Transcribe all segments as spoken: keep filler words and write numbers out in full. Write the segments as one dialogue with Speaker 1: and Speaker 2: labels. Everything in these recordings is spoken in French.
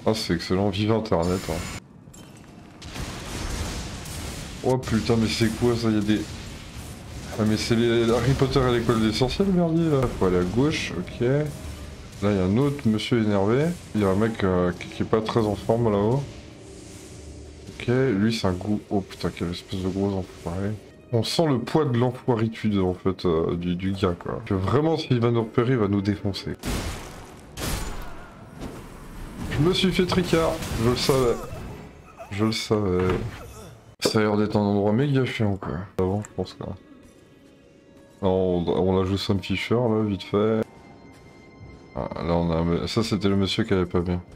Speaker 1: Ah c'est excellent, vive internet hein. Oh putain mais c'est quoi ça, il y a des... Ah mais c'est les Harry Potter à l'école des sorciers le merdier là. Faut aller à gauche, ok. Là il y a un autre monsieur énervé. Il y a un mec euh, qui, qui est pas très en forme là-haut. Ok, lui c'est un goût... Oh putain quelle espèce de gros enfoiré. On sent le poids de l'enfoiritude en fait euh, du, du gars quoi. Que vraiment s'il va nous repérer il va nous défoncer. Je me suis fait tricard, je le savais. Je le savais. Ça a l'air d'être un endroit méga chiant quoi. Avant je pense quoi. On, on a joué Sam Fisher là, vite fait. Ah, là on a... Ça c'était le monsieur qui allait pas bien.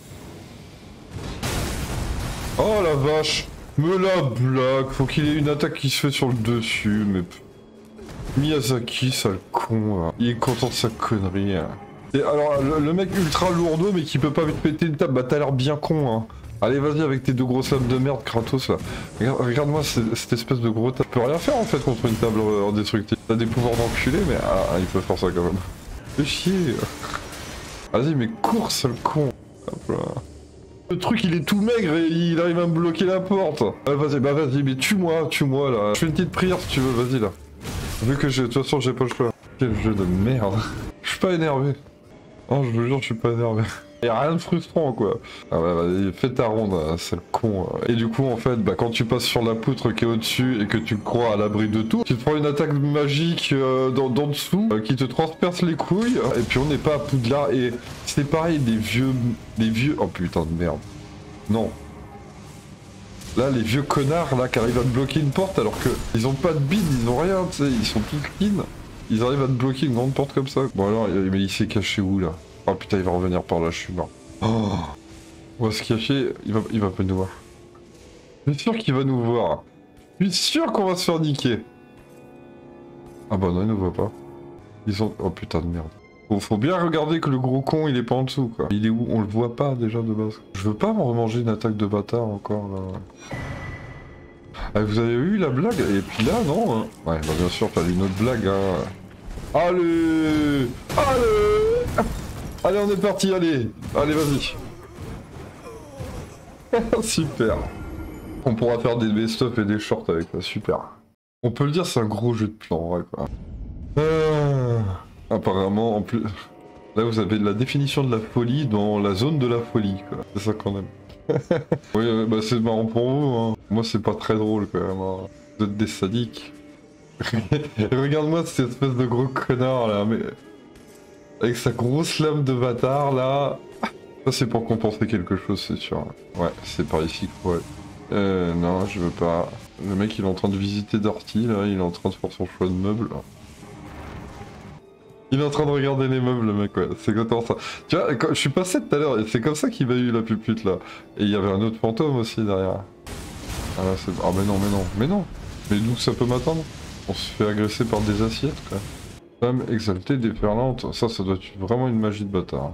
Speaker 1: Oh la vache! Me la blague! Faut qu'il ait une attaque qui se fait sur le dessus, mais... Miyazaki, sale con, là. Il est content de sa connerie. Hein. Et alors, le, le mec ultra lourdeau, mais qui peut pas péter une table, bah t'as l'air bien con, hein. Allez, vas-y avec tes deux grosses lames de merde, Kratos, là. Regarde, regarde-moi cette, cette espèce de gros table. Tu peux rien faire, en fait, contre une table euh, indestructible. T'as des pouvoirs d'enculé, mais ah, il peut faire ça, quand même. Fais chier. Vas-y, mais cours, sale con. Hop là. Le truc, il est tout maigre et il arrive à me bloquer la porte. Ah, vas-y, bah vas-y, mais tue-moi, tue-moi, là. Je fais une petite prière, si tu veux, vas-y, là. Vu que j'ai... De toute façon, j'ai pas le choix. Quel jeu de merde. Je suis pas énervé. Non, je vous jure, je suis pas énervé. Y'a rien de frustrant quoi. Ah ouais, vas-y, fais ta ronde, c'est le con. Et du coup, en fait, bah, quand tu passes sur la poutre qui est au-dessus et que tu crois à l'abri de tout, tu te prends une attaque magique euh, dans, dans dessous euh, qui te transperce les couilles. Et puis on n'est pas à Poudlard. Et c'est pareil, des vieux. Des vieux. Oh putain de merde. Non. Là, les vieux connards là qui arrivent à te bloquer une porte alors que ils ont pas de bide, ils ont rien, tu sais, ils sont tous clean. Ils arrivent à te bloquer une grande porte comme ça. Bon alors, mais il s'est caché où là? Oh putain, il va revenir par là, je suis mort. Oh, on va se cacher, il va, il va pas nous voir. Je suis sûr qu'il va nous voir. Je suis sûr qu'on va se faire niquer. Ah bah non, il nous voit pas. Ils sont... Oh putain de merde. Faut, faut bien regarder que le gros con, il est pas en dessous quoi. Il est où? On le voit pas déjà de base. Je veux pas me remanger une attaque de bâtard encore là. Ah, vous avez eu la blague? Et puis là, non hein. Ouais, bah bien sûr, t'as une autre blague hein. Allez! Allez! Allez, on est parti, allez! Allez, vas-y! Super! On pourra faire des best-of et des shorts avec ça, super! On peut le dire, c'est un gros jeu de plan, ouais, quoi. Euh... Apparemment, en plus... Là, vous avez la définition de la folie dans la zone de la folie, quoi. C'est ça qu'on aime. Oui, euh, bah c'est marrant pour vous, hein. Moi, c'est pas très drôle, quand même. Hein. Vous êtes des sadiques. Regarde-moi cette espèce de gros connard, là, mais... Avec sa grosse lame de bâtard là. Ça c'est pour compenser quelque chose c'est sûr. Ouais c'est par ici ouais. Euh non je veux pas. Le mec il est en train de visiter Darty là, il est en train de faire son choix de meubles. Il est en train de regarder les meubles le mec ouais, c'est exactement ça. Tu vois, quand je suis passé tout à l'heure et c'est comme ça qu'il m'a eu la pupute là. Et il y avait un autre fantôme aussi derrière. Ah là c'est... Ah mais non mais non, mais non. Mais d'où ça peut m'attendre? On se fait agresser par des assiettes quoi. Femme exaltée, déferlante, ça, ça doit être vraiment une magie de bâtard.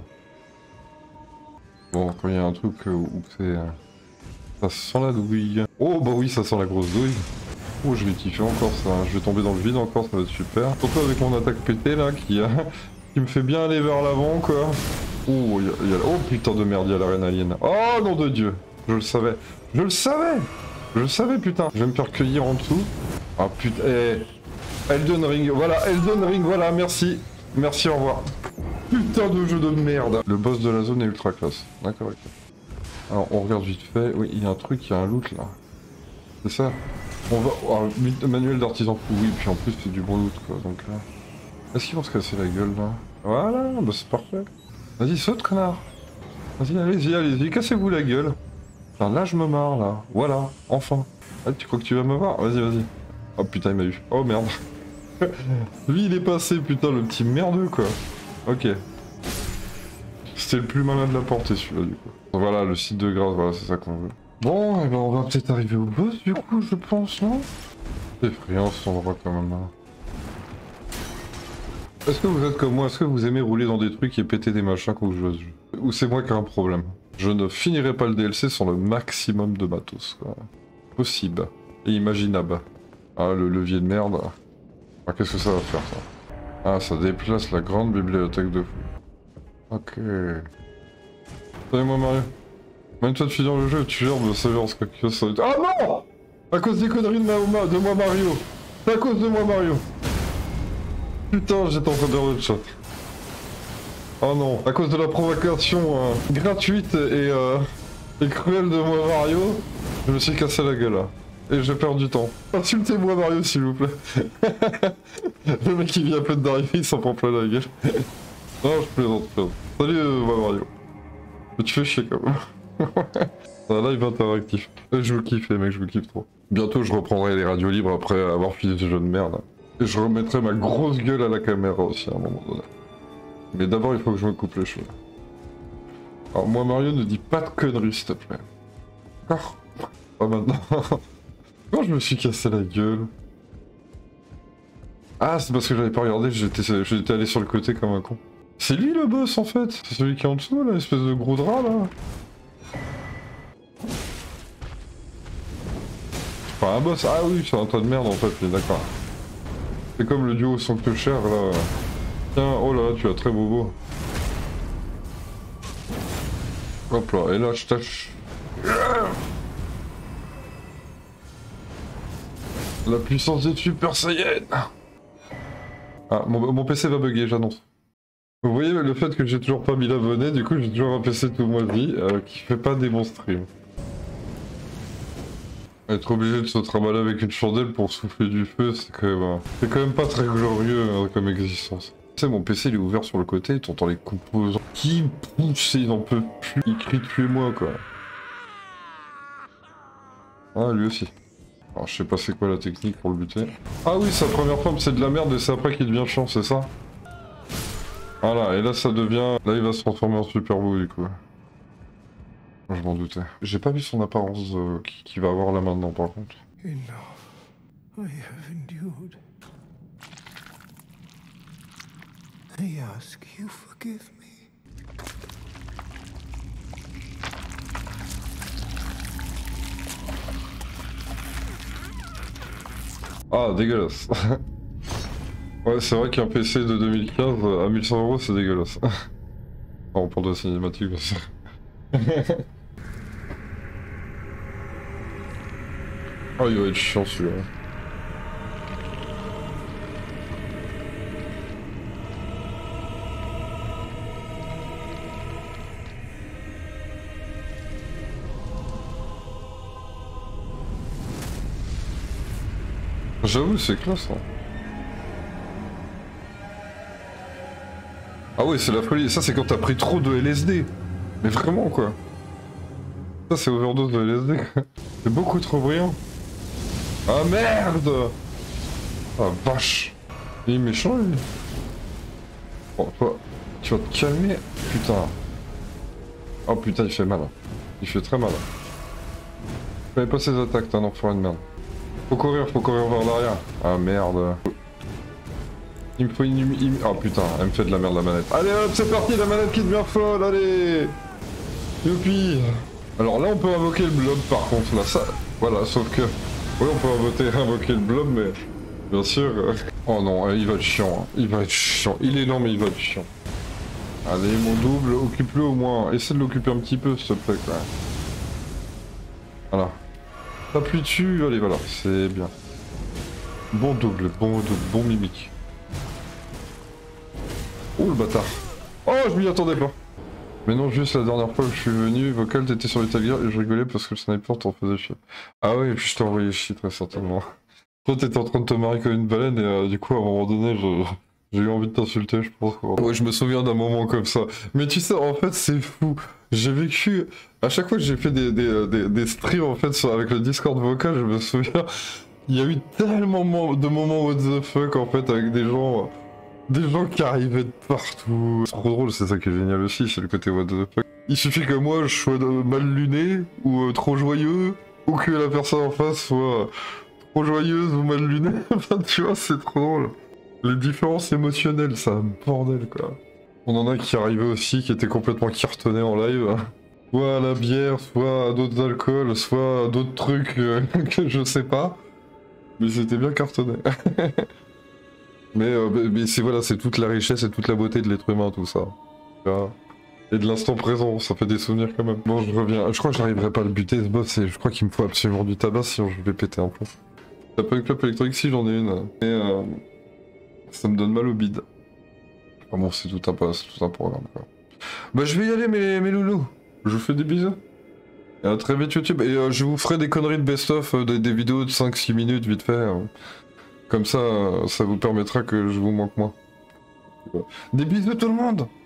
Speaker 1: Bon, quand il y a un truc euh, où c'est... Euh, ça sent la douille. Oh bah oui, ça sent la grosse douille. Oh, je vais kiffer encore ça, je vais tomber dans le vide encore, ça va être super. Surtout avec mon attaque pétée là, qui, euh, qui me fait bien aller vers l'avant quoi. Oh, y a, y a... oh putain de merde, il y a l'arène alien. Oh nom de Dieu, je le savais. Je le savais. Je le savais putain. Je vais me faire cueillir en dessous. Ah putain, eh... Elden Ring, voilà, Elden Ring, voilà, merci. Merci, au revoir. Putain de jeu de merde. Le boss de la zone est ultra classe. D'accord, ok. Alors, on regarde vite fait. Oui, il y a un truc, il y a un loot là. C'est ça. On va... Oh, manuel d'artisan fou, oui, puis en plus c'est du bon loot quoi, donc là... Est-ce qu'ils vont se casser la gueule là? Voilà, bah c'est parfait. Vas-y, saute connard. Vas-y, allez-y, allez-y, cassez-vous la gueule. Enfin, là je me marre là. Voilà, enfin. Ah, tu crois que tu vas me voir? Vas-y, vas-y. Oh putain, il m'a eu. Oh merde. Lui il est passé putain le petit merdeux quoi. Ok. C'était le plus malin de la portée celui-là du coup. Voilà le site de grâce, voilà c'est ça qu'on veut. Bon, eh ben, on va peut-être arriver au boss du coup je pense non? C'est effrayant cet endroit quand même. Hein. Est-ce que vous êtes comme moi? Est-ce que vous aimez rouler dans des trucs et péter des machins quand vous jouez à ce jeu? Ou c'est moi qui ai un problème? Je ne finirai pas le D L C sans le maximum de matos quoi. Possible. Et imaginable. Ah le levier de merde. Ah, qu'est-ce que ça va faire ça? Ah, ça déplace la grande bibliothèque de fou. Ok. Salut-moi Mario. Même toi tu dans le jeu, tu gerbes ce genre, quoi que ça. Ah non! À cause des conneries de, ma, de moi Mario. C'est à cause de moi Mario. Putain, j'étais en train de faire le chat. Oh non, à cause de la provocation euh, gratuite et, euh, et cruelle de moi Mario, je me suis cassé la gueule là. Et je perds du temps. Insultez-moi Mario s'il vous plaît. Le mec il vient à peine d'arriver, il s'en prend plein la gueule. Non, je plaisante, je plaisante. Salut euh, moi Mario. Mais tu fais chier quand même. C'est un live interactif. Et je vous kiffe les mecs, je vous kiffe trop. Bientôt je reprendrai les radios libres après avoir fini ce jeu de merde. Et je remettrai ma grosse gueule à la caméra aussi à un moment donné. Mais d'abord il faut que je me coupe les cheveux. Alors moi Mario ne dis pas de conneries s'il te plaît. D'accord? Pas maintenant. Quand je me suis cassé la gueule. Ah c'est parce que j'avais pas regardé, j'étais allé sur le côté comme un con. C'est lui le boss en fait. C'est celui qui est en dessous là, l'espèce de gros drap là. Enfin un boss, ah oui c'est un tas de merde en fait, d'accord. C'est comme le duo sans que cher là. Tiens, oh là, tu as très beau beau. Hop là, et là je tâche. La puissance des Super Saiyan. Ah, mon, mon P C va bugger, j'annonce. Vous voyez le fait que j'ai toujours pas mis l'abonné, du coup j'ai toujours un P C tout moisi euh, qui fait pas des bons streams. Être obligé de se trimballer avec une chandelle pour souffler du feu, c'est quand même, euh, c'est quand même pas très glorieux hein, comme existence. Tu sais, mon P C il est ouvert sur le côté, t'entends les composants qui poussent, il n'en peut plus, il crie tuez-moi quoi. Ah lui aussi. Alors je sais pas c'est quoi la technique pour le buter. Ah oui, sa première forme c'est de la merde et c'est après qu'il devient chiant, c'est ça? Voilà, et là ça devient... Là il va se transformer en super beau du coup. Je m'en doutais. J'ai pas vu son apparence euh, qui, qui va avoir là maintenant par contre.
Speaker 2: Enough. I have endured. I ask you forgive me.
Speaker 1: Ah, dégueulasse. Ouais, c'est vrai qu'un P C de deux mille quinze à mille cent euros, c'est dégueulasse. On parle de la cinématique, bien sûr. Oh, il va être chiant celui-là. J'avoue, c'est classe, hein. Ah ouais, c'est la folie. Ça, c'est quand t'as pris trop de L S D. Mais vraiment, quoi. Ça, c'est overdose de L S D, quoi. C'est beaucoup trop brillant. Ah merde! Ah vache! Il est méchant, lui. Bon, toi, tu vas te calmer. Putain. Oh putain, il fait mal. Il fait très mal. Je connais pas ses attaques, t'es un enfoiré de merde. Faut courir, faut courir vers l'arrière. Ah merde. Il me faut une... Il... Oh putain, elle me fait de la merde la manette. Allez hop, c'est parti, la manette qui devient folle, allez! Youpi! Alors là, on peut invoquer le blob par contre, là, ça... Voilà, sauf que... Oui, on peut invoquer, invoquer le blob, mais... Bien sûr... Euh... Oh non, il va être chiant, hein. Il va être chiant. Il est lent, mais il va être chiant. Allez, mon double, occupe-le au moins. Essaie de l'occuper un petit peu, s'il te plaît, quoi. Voilà. T'appuies dessus, allez, voilà, c'est bien. Bon double, bon double, bon mimique. Oh le bâtard. Oh, je m'y attendais pas. Mais non, juste la dernière fois que je suis venu, Vocal, t'étais sur l'étagère et je rigolais parce que le sniper t'en faisait chier. Ah ouais, et puis je t'ai envoyé chier très certainement. Toi t'étais en train de te marrer comme une baleine et euh, du coup à un moment donné, j'ai eu envie de t'insulter, je pense. Ouais, je me souviens d'un moment comme ça. Mais tu sais, en fait, c'est fou. J'ai vécu... À chaque fois que j'ai fait des, des, des, des streams en fait sur, avec le Discord Vocal, je me souviens... Il y a eu tellement de moments what the fuck en fait avec des gens... Des gens qui arrivaient de partout. C'est trop drôle, c'est ça qui est génial aussi, c'est le côté what the fuck. Il suffit que moi je sois mal luné, ou euh, trop joyeux, ou que la personne en face soit euh, trop joyeuse ou mal lunée. Enfin tu vois, c'est trop drôle. Les différences émotionnelles, c'est un bordel quoi. On en a qui arrivaient aussi, qui étaient complètement cartonnés en live. Soit à la bière, soit à d'autres alcools, soit à d'autres trucs euh, que je sais pas. Mais c'était bien cartonné. Mais, euh, mais c'est voilà, c'est toute la richesse et toute la beauté de l'être humain, tout ça. Et de l'instant présent, ça fait des souvenirs quand même. Bon, je reviens. Je crois que j'arriverai pas à le buter ce boss et je crois qu'il me faut absolument du tabac sinon je vais péter un plomb. T'as pas une clope électrique? Si, j'en ai une. Et euh, ça me donne mal au bide. Ah bon, c'est tout un, c'est tout un programme quoi. Bah, je vais y aller, mes, mes loulous. Je vous fais des bisous. Et à très vite YouTube. Et euh, je vous ferai des conneries de best-of, euh, des, des vidéos de cinq six minutes vite fait. Euh. Comme ça, euh, ça vous permettra que je vous manque moins. Des bisous tout le monde!